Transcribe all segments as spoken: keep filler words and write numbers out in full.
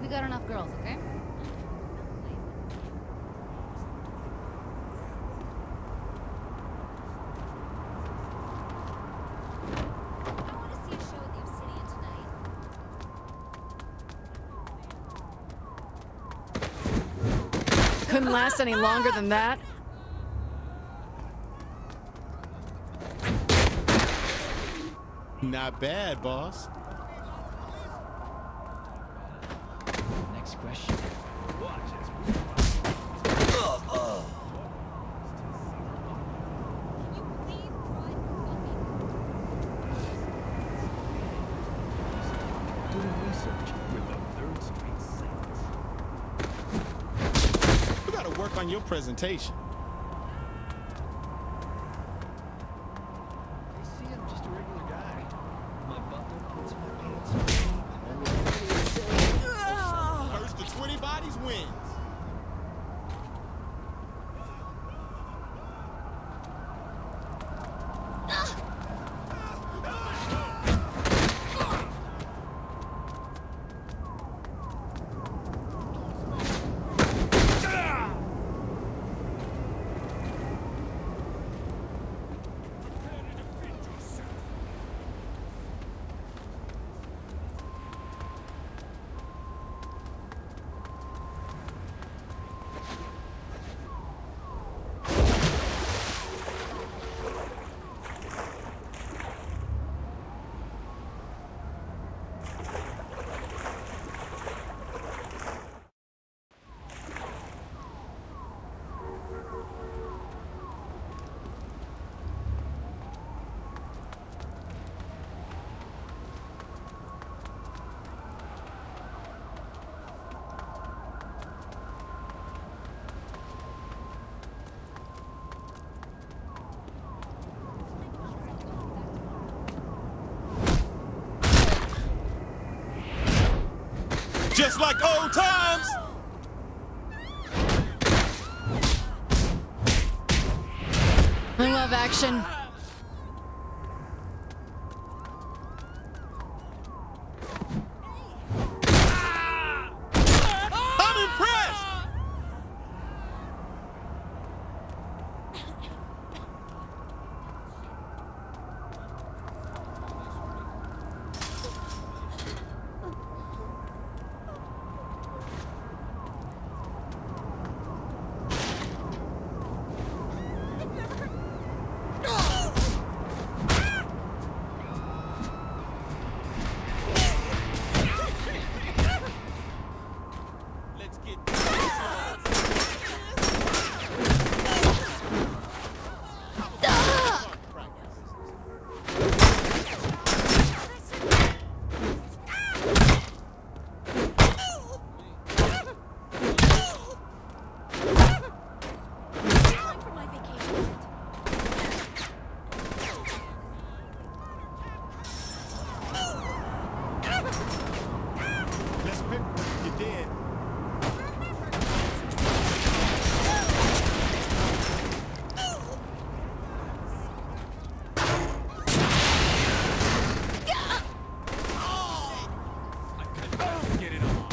We got enough girls, okay? Couldn't last any longer than that. Not bad, boss. Next question. Doing research with the Third Street Saints. We gotta work on your presentation. They see I'm just a regular guy. My butler puts my pants on. First to twenty bodies wins. Just like old times. I love action. I'm impressed. Let's get Let's pick. You're dead. Get it on.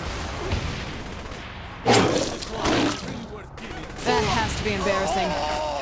That has to be embarrassing.